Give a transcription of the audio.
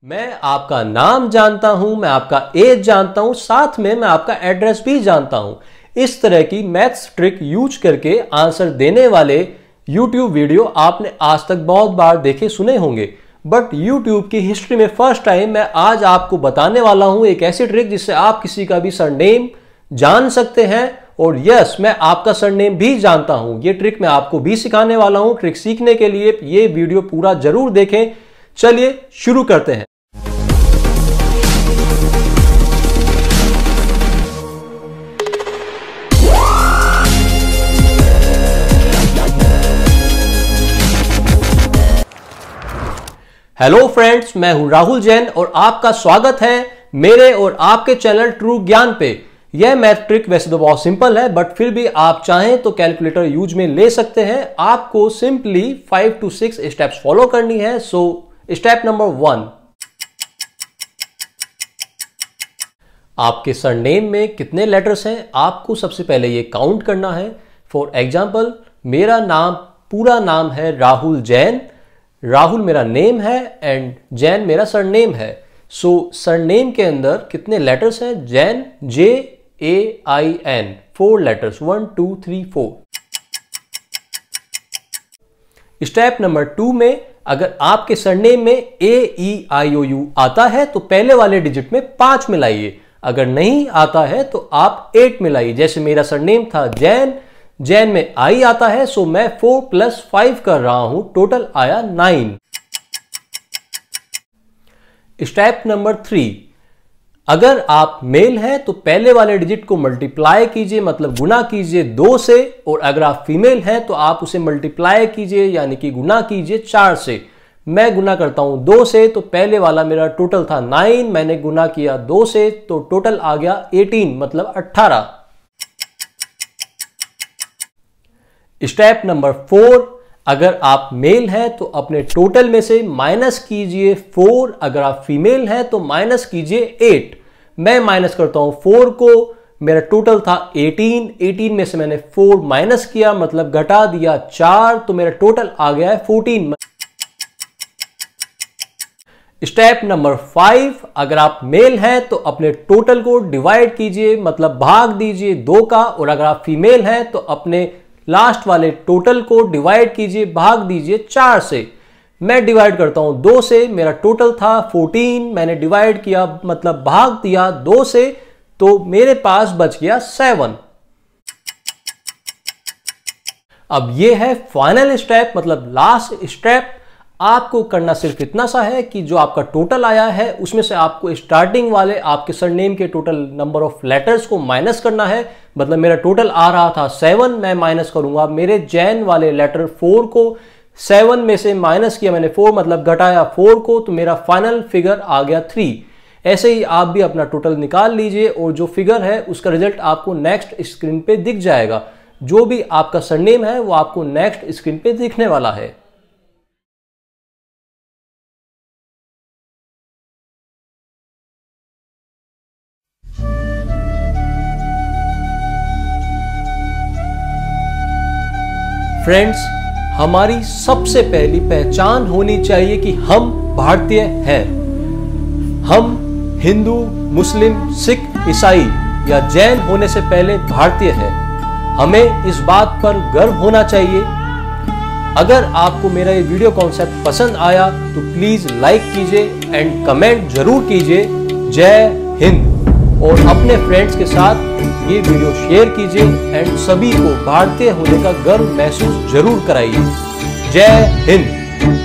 मैं आपका नाम जानता हूं, मैं आपका एज जानता हूं, साथ में मैं आपका एड्रेस भी जानता हूं। इस तरह की मैथ्स ट्रिक यूज करके आंसर देने वाले YouTube वीडियो आपने आज तक बहुत बार देखे सुने होंगे, बट YouTube की हिस्ट्री में फर्स्ट टाइम मैं आज आपको बताने वाला हूं एक ऐसी ट्रिक जिससे आप किसी का भी सरनेम जान सकते हैं। और यस, मैं आपका सरनेम भी जानता हूं। ये ट्रिक मैं आपको भी सिखाने वाला हूं। ट्रिक सीखने के लिए ये वीडियो पूरा जरूर देखें। चलिए शुरू करते हैं। हेलो फ्रेंड्स, मैं हूं राहुल जैन और आपका स्वागत है मेरे और आपके चैनल ट्रू ज्ञान पे। यह मैथ ट्रिक वैसे तो बहुत सिंपल है, बट फिर भी आप चाहें तो कैलकुलेटर यूज में ले सकते हैं। आपको सिंपली 5 to 6 स्टेप्स फॉलो करनी है। सो स्टेप नंबर 1, आपके सरनेम में कितने लेटर्स हैं आपको सबसे पहले ये काउंट करना है। फॉर एग्जाम्पल, मेरा नाम पूरा नाम है राहुल जैन। राहुल मेरा नेम है एंड जैन मेरा सरनेम है। सो सरनेम के अंदर कितने लेटर्स हैं? Jain, JAIN, 4 letters, 1 2 3 4। Step number 2 में अगर आपके सरनेम में AEIOU आता है तो पहले वाले डिजिट में 5 मिलाइए। अगर नहीं आता है तो आप 8 मिलाइए। जैसे मेरा सरनेम था जैन, जैन में आई आता है, सो मैं 4 + 5 कर रहा हूं, टोटल आया 9। स्टेप नंबर 3, अगर आप मेल हैं तो पहले वाले डिजिट को मल्टीप्लाई कीजिए, मतलब गुना कीजिए 2 से, और अगर आप फीमेल हैं तो आप उसे मल्टीप्लाई कीजिए यानी कि गुना कीजिए 4 से। मैं गुना करता हूं 2 से, तो पहले वाला मेरा टोटल था 9, मैंने गुना किया 2 से तो टोटल आ गया 18, मतलब 18। स्टेप नंबर 4, अगर आप मेल हैं तो अपने टोटल में से माइनस कीजिए 4, अगर आप फीमेल हैं तो माइनस कीजिए 8। मैं माइनस करता हूं 4 को, मेरा टोटल था 18, 18 में से मैंने 4 माइनस किया, मतलब घटा दिया 4, तो मेरा टोटल आ गया है 14। स्टेप नंबर 5, अगर आप मेल हैं तो अपने टोटल को डिवाइड कीजिए, मतलब भाग दीजिए 2 का, और अगर आप फीमेल हैं तो अपने लास्ट वाले टोटल को डिवाइड कीजिए, भाग दीजिए 4 से। मैं डिवाइड करता हूं 2 से, मेरा टोटल था 14, मैंने डिवाइड किया मतलब भाग दिया 2 से, तो मेरे पास बच गया 7। अब ये है फाइनल स्टेप, मतलब लास्ट स्टेप। आपको करना सिर्फ इतना सा है कि जो आपका टोटल आया है उसमें से आपको स्टार्टिंग वाले आपके सरनेम के टोटल नंबर ऑफ लेटर्स को माइनस करना है। मतलब मेरा टोटल आ रहा था 7, मैं माइनस करूंगा मेरे जैन वाले लेटर 4 को। 7 में से माइनस किया मैंने 4, मतलब घटाया 4 को, तो मेरा फाइनल फिगर आ गया 3। ऐसे ही आप भी अपना टोटल निकाल लीजिए और जो फिगर है उसका रिजल्ट आपको नेक्स्ट स्क्रीन पे दिख जाएगा। जो भी आपका सरनेम है वो आपको नेक्स्ट स्क्रीन पे दिखने वाला है। फ्रेंड्स, हमारी सबसे पहली पहचान होनी चाहिए कि हम भारतीय हैं। हम हिंदू, मुस्लिम, सिख, ईसाई या जैन होने से पहले भारतीय हैं। हमें इस बात पर गर्व होना चाहिए। अगर आपको मेरा ये वीडियो कॉन्सेप्ट पसंद आया तो प्लीज लाइक कीजिए एंड कमेंट जरूर कीजिए। जय हिंद। और अपने फ्रेंड्स के साथ ये वीडियो शेयर कीजिए एंड सभी को भारतीय होने का गर्व महसूस जरूर कराइए। जय हिंद।